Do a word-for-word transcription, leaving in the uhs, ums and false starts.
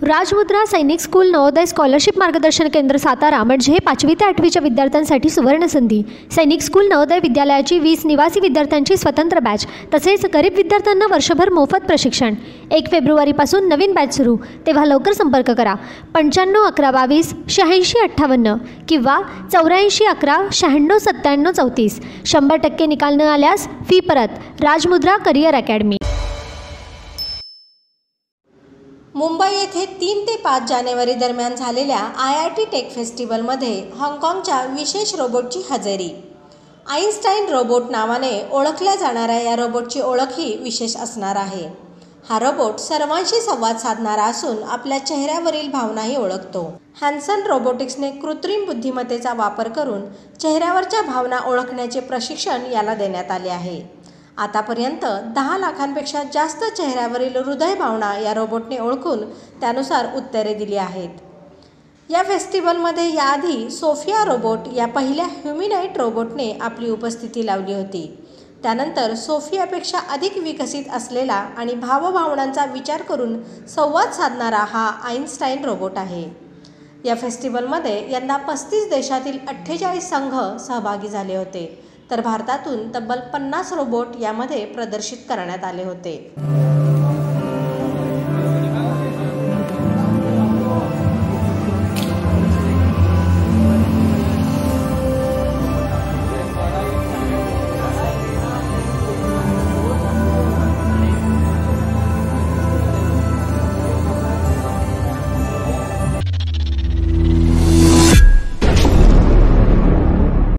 राजमुद्रा सैनिक school Navodaya scholarship मार्गदर्शन केंद्र सातारा म्हणजे पाचवी ते आठवीच्या विद्यार्थ्यांसाठी सुवर्ण संधी। सैनिक स्कूल नवोदय विद्यालयाची वीस निवासी विद्यार्थ्यांची स्वतंत्र बॅच तसेच गरीब विद्यार्थ्यांना वर्षभर मोफत प्रशिक्षण। एक फेब्रुवारीपासून नवीन बॅच सुरू, तेव्हा लवकर संपर्क करा पंच्याण्णव अकरा बावीस शहाऐंशी अठ्ठावन्न किंवा चौऱ्याऐंशी अकरा शहाण्णव सत्त्याण्णव चौतीस। शंभर टक्के निकाल न आल्यास फी परत। राजमुद्रा करिअर अकॅडमी। मुंबई येथे तीन ते पाच जानेवारी दरम्यान झालेल्या आय आय टी टेक फेस्टिवलमध्ये हाँगकाँगच्या विशेष रोबोटची हजेरी। आइन्स्टाईन रोबोट नावाने ओळखल्या जाणाऱ्या या रोबोटची ओळखही विशेष असणार आहे। हा रोबोट सर्वांशी संवाद साधणारा असून आपल्या चेहऱ्यावरील भावनाही ओळखतो। हॅन्सन रोबोटिक्सने कृत्रिम बुद्धिमत्तेचा वापर करून चेहऱ्यावरच्या भावना ओळखण्याचे प्रशिक्षण याला देण्यात आले आहे। आतापर्यंत दहा लाखांपेक्षा जास्त चेहऱ्यावरील हृदय भावना या रोबोटने ओळखून त्यानुसार उत्तरे दिली आहेत। या फेस्टिवलमध्ये याआधी सोफिया रोबोट या पहिल्या ह्युमिनॉइड रोबोटने आपली उपस्थिती लावली होती। त्यानंतर सोफियापेक्षा अधिक विकसित असलेला आणि भावभावनांचा विचार करून संवाद साधणारा हा आइन्स्टाईन रोबोट आहे। या फेस्टिवलमध्ये यंदा पस्तीस देशातील अठ्ठेचाळीस संघ सहभागी झाले होते, तर भारतातून तब्बल पन्नास रोबोट यामध्ये प्रदर्शित करण्यात आले होते।